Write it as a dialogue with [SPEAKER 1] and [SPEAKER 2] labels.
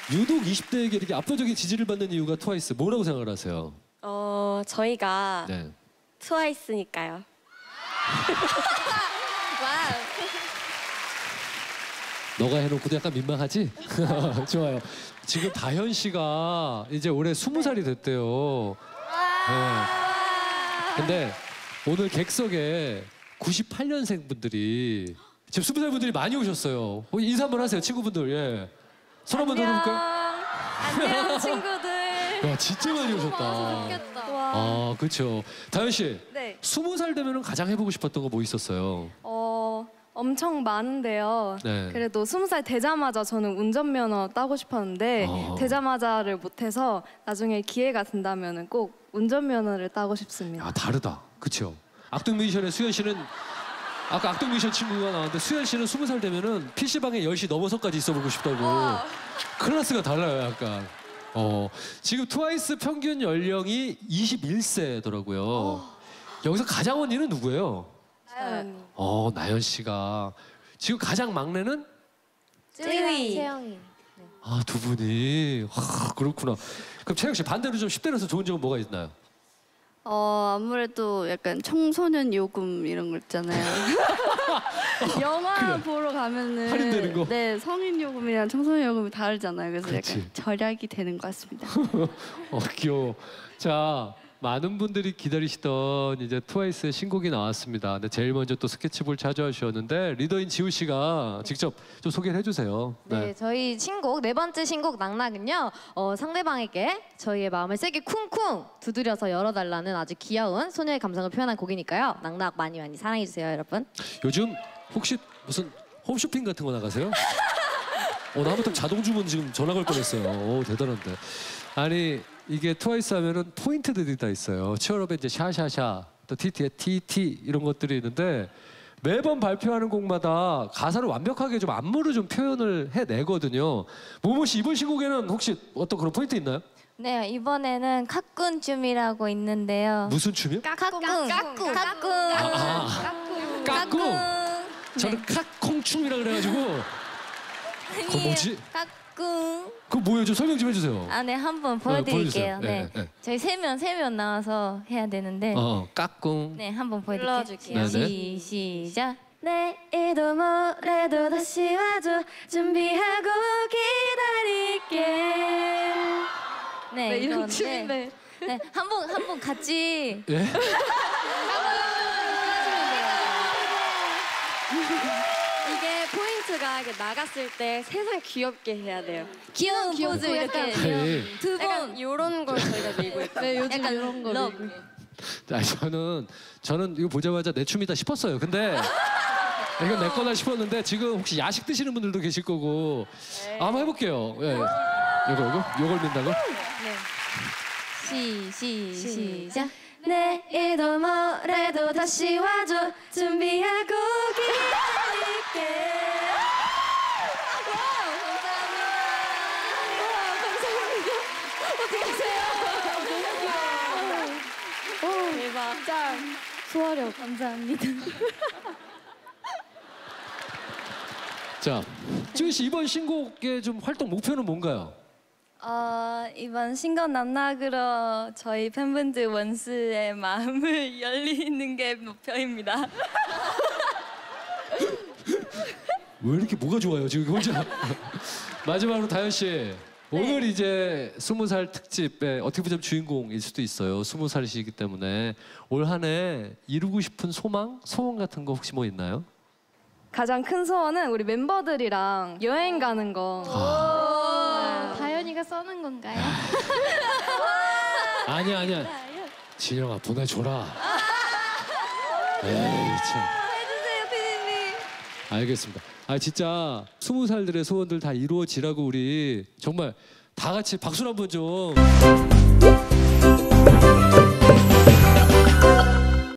[SPEAKER 1] 유독 20대에게 이렇게 압도적인 지지를 받는 이유가 트와이스 뭐라고 생각을 하세요?
[SPEAKER 2] 저희가
[SPEAKER 1] 네.
[SPEAKER 2] 트와이스니까요.
[SPEAKER 1] 너가 해놓고도 약간 민망하지? 좋아요. 지금 다현 씨가 이제 올해 20살이 됐대요. 네. 근데 오늘 객석에 98년생 분들이 지금 20살 분들이 많이 오셨어요. 인사 한번 하세요, 친구분들. 예. 손 한번 들어볼까요?
[SPEAKER 2] 안녕 친구들.
[SPEAKER 1] 와, 진짜 많이 오셨다. 아, 그렇죠. 다현 씨,
[SPEAKER 3] 네.
[SPEAKER 1] 20살 되면 가장 해보고 싶었던 거 뭐 있었어요?
[SPEAKER 3] 엄청 많은데요.
[SPEAKER 1] 네.
[SPEAKER 3] 그래도 20살 되자마자 저는 운전면허 따고 싶었는데 되자마자를 못해서 나중에 기회가 된다면 꼭 운전면허를 따고 싶습니다.
[SPEAKER 1] 아, 다르다. 그렇죠. 악동 뮤지션의 수현 씨는 아까 악동 뮤지션 친구가 나왔는데 수현 씨는 20살 되면은 PC방에 10시 넘어서까지 있어보고 싶다고. 클래스가 달라요, 약간. 지금 트와이스 평균 연령이 21세더라고요. 여기서 가장 언니는 누구예요? 나연 씨가. 지금 가장 막내는?
[SPEAKER 2] 채영이.
[SPEAKER 1] 아, 두 분이. 그렇구나. 그럼 채영 씨 반대로 좀 10대라서 좋은 점은 뭐가 있나요?
[SPEAKER 4] 아무래도 약간 청소년 요금 이런 거 있잖아요. 영화
[SPEAKER 1] 그래.
[SPEAKER 4] 보러 가면은
[SPEAKER 1] 할인되는 거?
[SPEAKER 4] 네, 성인 요금이랑 청소년 요금이 다르잖아요. 그래서
[SPEAKER 1] 그치.
[SPEAKER 4] 약간 절약이 되는 것 같습니다.
[SPEAKER 1] 귀여워. 자, 많은 분들이 기다리시던 이제 트와이스의 신곡이 나왔습니다. 근데 제일 먼저 또 스케치북을 찾아와 주셨는데 리더인 지우 씨가 직접 좀 소개를 해주세요.
[SPEAKER 5] 네, 저희 신곡 네 번째 신곡 낙낙은요. 상대방에게 저희의 마음을 세게 쿵쿵 두드려서 열어달라는 아주 귀여운 소녀의 감성을 표현한 곡이니까요. 낙낙 많이 많이 사랑해 주세요, 여러분.
[SPEAKER 1] 요즘 혹시 무슨 홈쇼핑 같은 거 나가세요? 나 하마터 자동 주문 지금 전화 걸 뻔했어요. 대단한데. 아니 이게 트와이스 하면은 포인트들이 다 있어요. 치얼업에 이제 샤샤샤, 또 TT의 TT 이런 것들이 있는데 매번 발표하는 곡마다 가사를 완벽하게 좀 안무를 좀 표현을 해내거든요. 모모 씨 이번 신곡에는 혹시 어떤 그런 포인트 있나요?
[SPEAKER 6] 네, 이번에는 카꾼 춤이라고 있는데요.
[SPEAKER 1] 무슨 춤이요?
[SPEAKER 6] 까꿍.
[SPEAKER 1] 까꿍. 저는 칵콩 춤이라 그래가지고. 그거 뭐지?
[SPEAKER 6] 까꿍.
[SPEAKER 1] 그거 뭐예요? 좀 설명 좀 해주세요.
[SPEAKER 6] 네, 한번 보여드릴게요.
[SPEAKER 1] 보여주세요.
[SPEAKER 6] 네,
[SPEAKER 1] 네.
[SPEAKER 6] 저희 세 명 나와서 해야 되는데.
[SPEAKER 1] 까꿍.
[SPEAKER 6] 네, 한번 보여드릴게요.
[SPEAKER 1] 네네.
[SPEAKER 6] 시작.
[SPEAKER 2] 내일도 모레도 다시 와줘. 준비하고 기다릴게.
[SPEAKER 6] 네,
[SPEAKER 3] 이런
[SPEAKER 6] 이건데.
[SPEAKER 3] 춤인데.
[SPEAKER 6] 네, 한번 같이.
[SPEAKER 1] 예?
[SPEAKER 2] 이게 포인트가 이렇게 나갔을 때 세상 귀엽게 해야 돼요.
[SPEAKER 6] 귀여운 포즈 이렇게
[SPEAKER 1] 네.
[SPEAKER 6] 두
[SPEAKER 2] 약간
[SPEAKER 6] 번.
[SPEAKER 2] 이런 걸 저희가 밀고 있다.
[SPEAKER 4] 네, 요즘
[SPEAKER 6] 약간
[SPEAKER 4] 이런 거
[SPEAKER 6] 러브.
[SPEAKER 4] 밀고.
[SPEAKER 1] 저는 이거 보자마자 내 춤이다 싶었어요. 근데 이건 내 거다 싶었는데 지금 혹시 야식 드시는 분들도 계실 거고 한번 해볼게요. 예. 요걸 민다고?
[SPEAKER 6] 시작.
[SPEAKER 2] 내일도 모레도 다시 와줘. 준비하고 기다릴게.
[SPEAKER 6] 대박.
[SPEAKER 2] 진짜
[SPEAKER 6] 소화력 감사합니다.
[SPEAKER 1] 자, 지우 씨 이번 신곡의 좀 활동 목표는 뭔가요?
[SPEAKER 3] 이번 신곡 낙낙으로 저희 팬분들 원스의 마음을 열리는 게 목표입니다.
[SPEAKER 1] 왜 이렇게 뭐가 좋아요 지금 혼자? 마지막으로 다현 씨. 오늘 이제 20살 특집의 어떻게 보자면 주인공일 수도 있어요. 20살이시기 때문에 올 한 해 이루고 싶은 소망 같은 거 혹시 뭐 있나요?
[SPEAKER 3] 가장 큰 소원은 우리 멤버들이랑 여행 가는 거.
[SPEAKER 6] 다현이가 써는 건가요?
[SPEAKER 1] 아니야. 진영아 보내줘라. 에이 참.
[SPEAKER 3] 해주세요, 피디님.
[SPEAKER 1] 알겠습니다. 진짜 20살들의 소원들 다 이루어지라고 우리 정말 다 같이 박수를 한번 좀.